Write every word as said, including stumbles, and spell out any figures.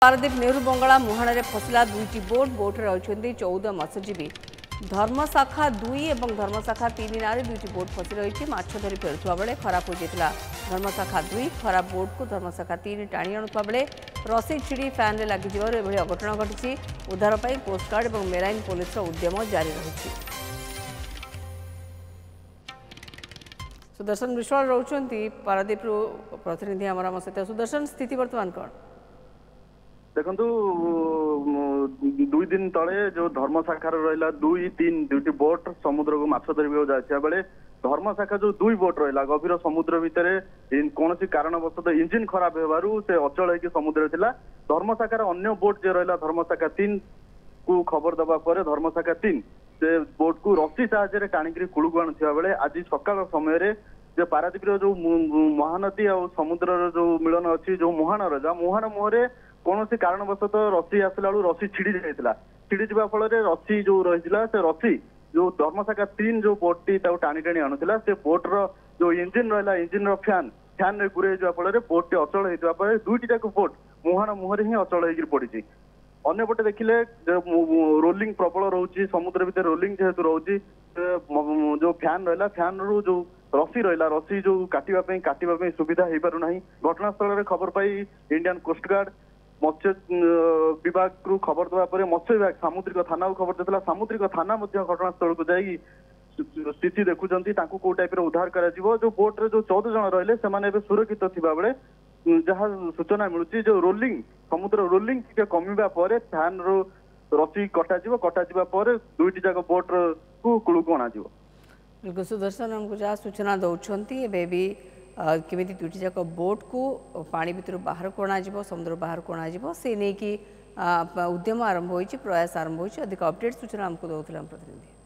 पारादीप नेहरू बंगला मुहाण फसला दुईटी बोट बोट्रे रही चौदह मत्स्यजीवी धर्मशाखा दुई और धर्मशाखा तीन नारे दुईटी बोट फसी रही माछ धरी फेरुवा बेले खराब हो जाता धर्मशाखा दुई खराब बोट को धर्मशाखा तीन टाणी आणुवा बेले रसी छिड़ी फैन में लगी एभली अघटन घटी उद्धार पर कोस्टगार्ड और मेराइन पुलिस उद्यम जारी रही। सुदर्शन विश्वाल रोचंती पारादीप प्रतिनिधि आम आम सहित सुदर्शन स्थिति वर्तमान कौन देखु दुई दिन तले जो धर्मशाखार रहा दुई तीन दुईटी बोट समुद्र को माछ धरवा जाता बेले धर्मशाखा जो दुई बोट रहा गभीर समुद्र भितर कौन कारणवश इंजिन खराब होगारू से अचल होगी समुद्र थिला धर्मशाखार अन्य बोट जो रहा धर्मशाखा तीन को खबर दबा पर धर्मशाखा तीन से बोट को रसी साहाय्य टाणिक कूल को आणुवा बेले आज सकाल समय जो पारादीप जो महानदी और समुद्र जो मिलन अच्छी जो मुहाण रहा मुहाण मुहर कौन कारणवश रसी आसला रसी छिड़ी जाता छिड़ी जा फल रसी जो रही से रसी जो धर्मशाखा तीन जो बोटी टाणी टाणी आणुला से बोट्र जो इंजिन रहा इंजिन फैन फैन में गुरे फल बोट अचल होता दुईटी जाक बोट मुहाण मुहर ही अचल हो पड़ी अन्यपटे देखिले रोलिंग प्रबल रोचे समुद्र भितर रोलिंग जेहेतु रोचे जो फैन रहा फैन रु जो रसी रहा रसी जो काटापी काटापी सुविधा हो पार ना घटनास्थल खबर पाई इंडियन कोस्टगार्ड मत्स्य विभाग रु खबर दवा पर मत्स्य विभाग सामुद्रिक थाना को खबर देता सामुद्रिक थाना घटनास्थल को जाई स्थिति देखुंत कौ टाइप उद्धार कर जो बोट रे जो चौदह जन रही से सुरक्षित थिबा बेले जहाँ सूचना मिलूँ जो रोलिंग समुद्र रोलिंग कमिबा पर फैन रो रसी कटा कटा पर दुईटी जाक बोट को कूल को अणा बिल्कुल सुदर्शन हमको जहाँ सूचना दौरान एवं भी केमी दुईटी जाक बोट को पानी भितर बाहर को अणा समुद्र बाहर को अणा से नहीं कि उद्यम आरंभ हो प्रयास आरंभ हो अधिक अपडेट सूचना हमको दौरान प्रतिनिधि।